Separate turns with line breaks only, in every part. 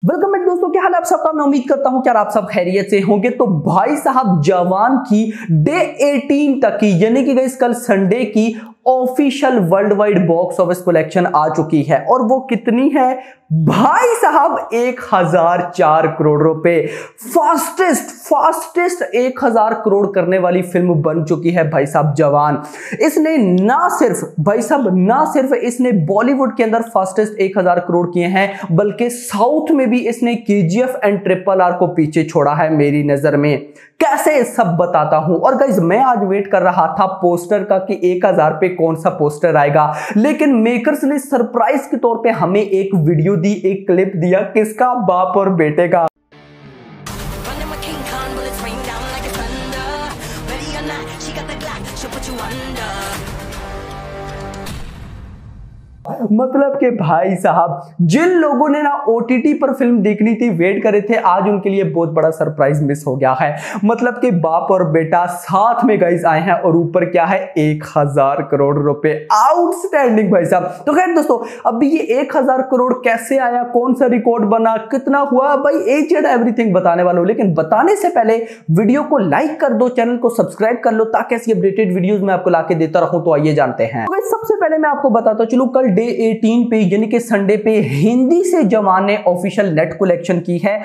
Welcome back दोस्तों, क्या हाल आप सबका। मैं उम्मीद करता हूं कि आप सब खैरियत से होंगे। तो भाई साहब, जवान की डे 18 तक की यानी कि गाइस कल संडे की official world wide box office collection आ चुकी है और वो कितनी है भाई साहब, 1004 करोड़ रुपए। फास्टेस्ट 1000 करोड़ करने वाली फिल्म बन चुकी है भाई साहब जवान। इसने ना सिर्फ इसने बॉलीवुड के अंदर फास्टेस्ट 1000 करोड़ किए हैं, बल्कि साउथ में भी इसने केजीएफ एंड RRR को पीछे छोड़ा है मेरी नजर में। कैसे सब बताता हूं। और गाइज मैं आज वेट कर रहा था पोस्टर का कि 1000 पे कौन सा पोस्टर आएगा, लेकिन मेकर्स ने सरप्राइज के तौर पे हमें एक वीडियो दी, एक क्लिप दिया किसका, बाप और बेटे का। मतलब कि भाई साहब, जिन लोगों ने ना OTT पर फिल्म देखनी थी, वेट करे थे, आज उनके लिए बहुत बड़ा सरप्राइज मिस हो गया है। मतलब कि बाप और बेटा साथ में गाइस आए हैं और ऊपर क्या है, 1000 करोड़ रुपए। आउटस्टैंडिंग भाई साहब। तो खैर दोस्तों, अभी ये 1000 करोड़ कैसे आया, कौन सा रिकॉर्ड बना, कितना हुआ, भाई एजेड एवरीथिंग बताने वाला हूं। लेकिन बताने से पहले वीडियो को लाइक कर दो, चैनल को सब्सक्राइब कर लो, ताकि ऐसी अपडेटेड वीडियोस मैं आपको लाके देता रहूं। तो आइए जानते हैं। तो सबसे पहले मैं आपको बताता चलूं, कल डे 18 पे यानी कि संडे पे हिंदी से जवान ने ऑफिशियल नेट कलेक्शन की है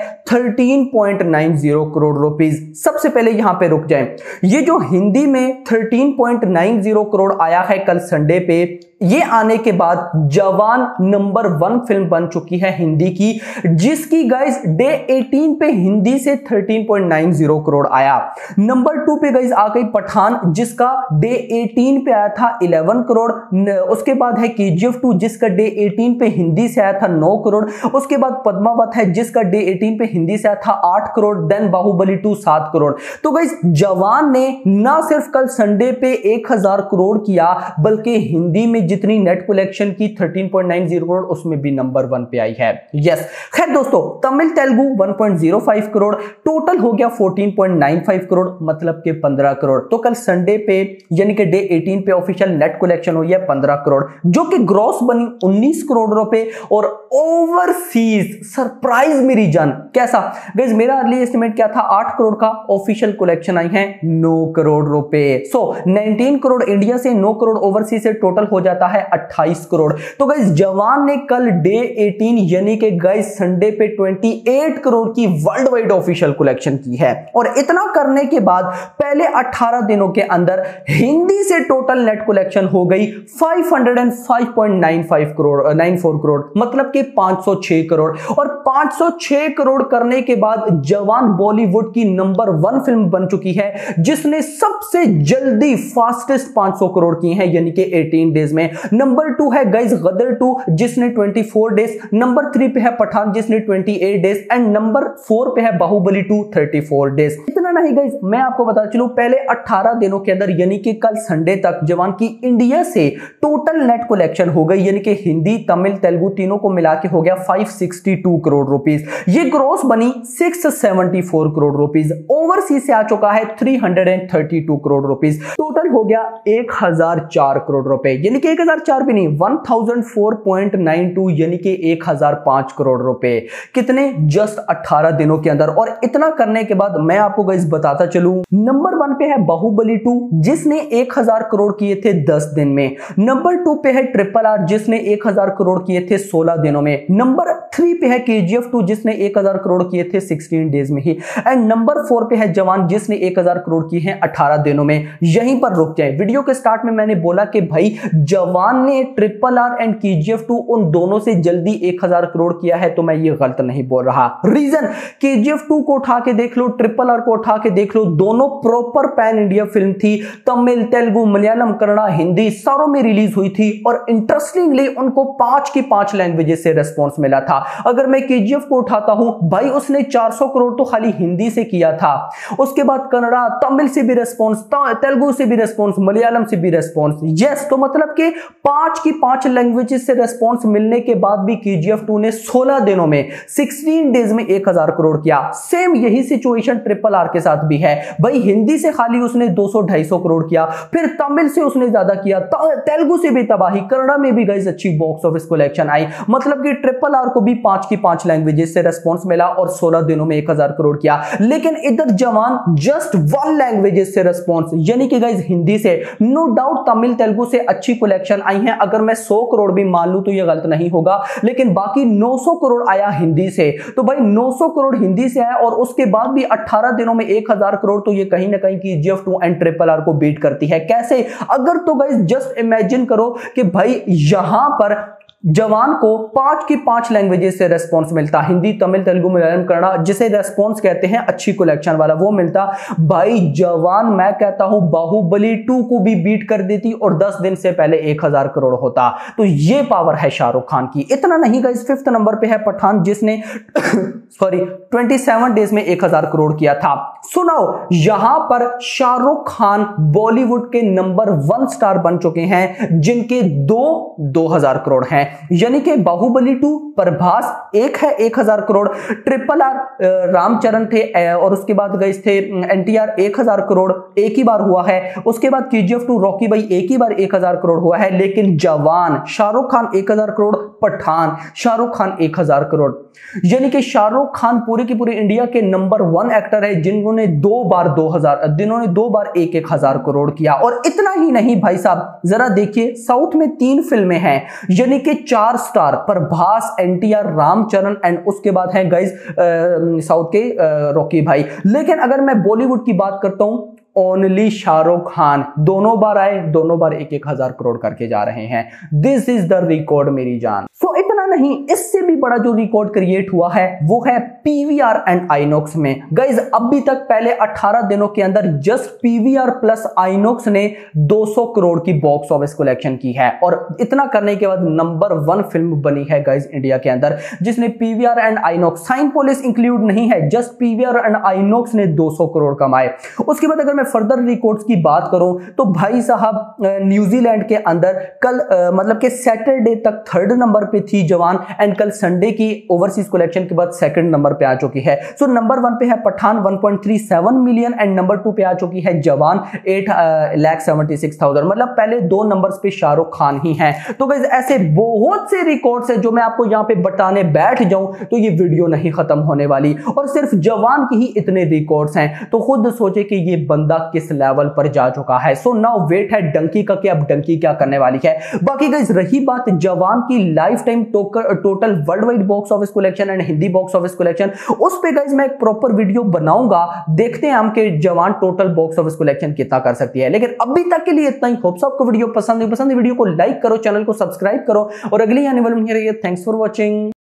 13.90 करोड़ रुपीस। सबसे पहले यहां पे रुक जाएं, ये जो हिंदी में 13.90 करोड़ आया है कल संडे पे, ये आने के बाद जवान नंबर 1 फिल्म बन चुकी है हिंदी की, जिसकी गाइस डे 18 पे हिंदी से 13.90 करोड़ आया। नंबर 2 पे गाइस आ गई पठान, जिसका डे 18 पे आया था 11 करोड़। उसके बाद है KGF 2, जिसका डे 18 पे हिंदी से आया था 9 करोड़। उसके बाद पद्मावत है, जिसका डे 18 पे हिंदी से आया था 8 करोड़। देन बाहुबली 2 7 करोड़। तो गाइस जवान ने ना सिर्फ कल संडे पे 1000 करोड़ किया, बल्कि हिंदी में जितनी नेट कलेक्शन की 13.90 करोड़, उसमें भी नंबर 1 पे आई है। यस। खैर दोस्तों, तमिल तेलुगु 1.05 करोड़, टोटल हो गया 14.95 करोड़, मतलब के 15 करोड़। तो कल संडे पे यानी कि डे 18 पे ऑफिशियल नेट कलेक्शन हुई है 15 करोड़, जो कि ग्रॉस बनी 19 करोड़ रुपए। और ओवरसीज सरप्राइज मेरी जान, कैसा गाइस, मेरा अर्ली एस्टिमेट क्या था, 8 करोड़ का, ऑफिशियल कलेक्शन आई है 9 करोड़ रुपए। सो 19 करोड़ इंडिया से, 9 करोड़ ओवरसीज से, टोटल हो जाता है 28 करोड़। तो गाइस जवान ने कल डे 18 यानी कि गाइस संडे पे 28 करोड़ की वर्ल्ड वाइड ऑफिशियल कलेक्शन की है। और इतना करने के बाद पहले 18 दिनों के अंदर हिंदी से टोटल नेट कलेक्शन हो गई 505.94 करोड़, मतलब कि 506 करोड़। और 506 करोड़ करने के बाद जवान बॉलीवुड की नंबर 1 फिल्म बन चुकी है, जिसने सबसे जल्दी फास्टेस्ट 500 करोड़ की है, यानी कि 18 डेज में। नंबर 2 है गाइस गदर 2, जिसने 24 डेज। नंबर 3 पे है पठान, जिसने 28 डेज। एंड नंबर 4 पे है बाहुबली 2 34 डेज। इतना नहीं गाइस, मैं आपको बता चलूं, पहले 18 दिनों के अंदर यानी कि कल संडे तक जवान की इंडिया से टोटल नेट कलेक्शन हो गई, यानी कि हिंदी तमिल तेलुगु तीनों को मिला के हो गया 562 करोड़ रुपीस। ये ग्रॉस बनी 674 करोड़ रुपीस। ओवरसीज से आ चुका है 332 करोड़ रुपीस। टोटल हो गया 1004 करोड़ रुपए, यानी कि 1004 भी नहीं, 1004.92 यानी कि 1005 करोड़ रुपए। कितने, जस्ट 18 दिनों के अंदर। और इतना करने के बाद मैं आपको गाइस बताता चलूं, नंबर 1 पे है बाहुबली 2, जिसने 1000 करोड़ किए थे 10 दिन में। नंबर 2 पे है RRR, जिसने 1000 करोड़ किए थे 16 दिनों में। नंबर 3 पे है KGF 2, जिसने 1000 करोड़ किए थे 16 डेज में ही। एंड नंबर 4 पे है जवान, जिसने 1000 करोड़ किए हैं 18 दिनों में। यहीं पर रुक जाए। वीडियो के स्टार्ट में मैंने बोला कि भाई जवान ने RRR एंड KGF 2 उन दोनों से जल्दी 1000 करोड़ किया है, तो मैं ये गलत नहीं बोल रहा। रीजन, KGF 2 को उठा के देख लो, RRR को उठा के देख लो, दोनों प्रॉपर पैन इंडिया फिल्म थी। तमिल तेलुगु मलयालम कन्नड़ा हिंदी सारों में रिलीज हुई थी। और इंटरेस्टिंगली उनको 5 की 5 लैंग्वेजेस से रेस्पॉन्स मिला था। अगर मैं KGF को उठाता हूं, भाई उसने 400 करोड़ तो खाली हिंदी से किया था। उसके बाद कन्नड़ा तमिल से भी रेस्पॉन्स, तेलुगु से भी रेस्पॉन्स, मलयालम से भी रेस्पॉन्स। यस, तो मतलब कि 5 की 5 लैंग्वेजेस से रेस्पॉन्स मिलने के बाद भी KGF 2 ने 16 दिनों में 16 डेज में 1000 करोड़ किया। सेम यही सिचुएशन RRR के साथ भी है भाई। हिंदी से खाली उसने 200-250 करोड़ किया, फिर तमिल से उसने ज्यादा किया, तेलुगु से भी तबाही, कन्नड़ा में भी गाइस अच्छी बॉक्स ऑफिस कलेक्शन आई। मतलब कि RRR को भी 5 की 5 लैंग्वेजेस से रेस्पॉन्स मिला और 16 दिनों में 1000 करोड़ किया। लेकिन इधर जवान जस्ट 1 लैंग्वेजेस से रेस्पॉन्स, यानी कि गाइस हिंदी से। नो डाउट तमिल तेलुगु से अच्छी कलेक्शन आई है, अगर मैं 100 करोड़ भी मान लूं तो यह गलत नहीं होगा, लेकिन बाकी 900 करोड़ आया हिंदी से। तो भाई 900 करोड़ हिंदी से आया और उसके बाद भी 18 दिनों में 1000 करोड़, तो ये कहीं ना कहीं KGF 2 एंड RRR को बीट करती है। कैसे? अगर तो गाइस जस्ट इमेजिन करो कि भाई यहां पर जवान को 5 की 5 लैंग्वेजेस से रेस्पॉन्स मिलता, हिंदी तमिल तेलुगु मलयालम कन्नड़ा, जिसे रेस्पॉन्स कहते हैं अच्छी कलेक्शन वाला, वो मिलता। भाई जवान मैं कहता हूं बाहुबली 2 को भी बीट कर देती और 10 दिन से पहले 1000 करोड़ होता। तो ये पावर है शाहरुख खान की। इतना नहीं गाइस, 5th नंबर पे है पठान, जिसने सॉरी 27 डेज में 1000 करोड़ किया था। सुनाओ, यहां पर शाहरुख खान बॉलीवुड के नंबर 1 स्टार बन चुके हैं, जिनके 2000 करोड़ हैं। यानी कि बाहुबली 2 प्रभास एक है 1000 करोड़, RRR रामचरण थे और उसके बाद गए थे NTR 1000 करोड़ एक ही बार हुआ है। उसके बाद KGF 2 रॉकी भाई एक ही बार 1000 करोड़ हुआ है। लेकिन जवान शाहरुख खान 1000 करोड़, पठान शाहरुख खान 1000 करोड़। यानी कि शाहरुख खान पूरे की पूरे इंडिया के नंबर 1 एक्टर है जिन्होंने 2 बार 1000 करोड़ किया। और इतना ही नहीं भाई साहब, जरा देखिए साउथ में 3 फिल्में हैं, यानी कि 4 star, Prabhas, NTR, Ram Charan and उसके बाद है गाइस साउथ के रॉकी भाई। लेकिन अगर मैं बॉलीवुड की बात करता हूं, ओनली शाहरुख खान दोनों बार आए, दोनों बार 1000 करोड़ करके जा रहे हैं। दिस इज द रिकॉर्ड मेरी जान। सो इतना नहीं, इससे भी बड़ा जो रिकॉर्ड क्रिएट हुआ है वो है PVR एंड आइनॉक्स में। गाइज अभी तक पहले 18 दिनों के अंदर जस्ट PVR प्लस आइनॉक्स ने 200 करोड़ की बॉक्स ऑफिस कलेक्शन की है। और इतना करने के बाद नंबर 1 फिल्म बनी है गाइज इंडिया के अंदर, जिसने PVR and Inox, Cinepolis include नहीं है, जस्ट PVR एंड आइनॉक्स ने 200 करोड़ कमाए। उसके बाद अगर मैं फर्दर रिकॉर्ड्स की बात करूं तो भाई साहब न्यूजीलैंड के अंदर कल मतलब कि सैटरडे तक 3rd नंबर पे थी जवान, एंड कल संडे की ओवरसीज कलेक्शन के बाद 2nd नंबर पे आ चुकी है। सो नंबर 1 पे है पठान 1.37 मिलियन एंड नंबर 2 पे आ चुकी है जवान 8,76,000। मतलब पहले 2 नंबर्स पे शाहरुख खान ही हैं। तो गाइस ऐसे बहुत से रिकॉर्ड्स है जो मैं आपको यहां पे बताने बैठ जाऊं तो ये वीडियो नहीं खत्म होने वाली, और सिर्फ जवान की ही इतने रिकॉर्ड्स हैं। तो खुद सोचे कि ये बंदा किस लेवल पर जा चुका है। सो नाउ वेट है डंकी का कि अब डंकी क्या करने वाली है। बाकी गाइस रही बात जवान की life time total world wide box office collection and Hindi box office collection, उस पे गाइस मैं एक प्रॉपर वीडियो बनाऊंगा। देखते हैं हम कि जवान टोटल बॉक्स ऑफिस कलेक्शन कितना कर सकती है। लेकिन अभी तक के लिए इतना ही। होप आपको वीडियो पसंद है वीडियो को लाइक करो, चैनल को सब्सक्राइब करो और अगली आने वाली थैंक्स फॉर वॉचिंग।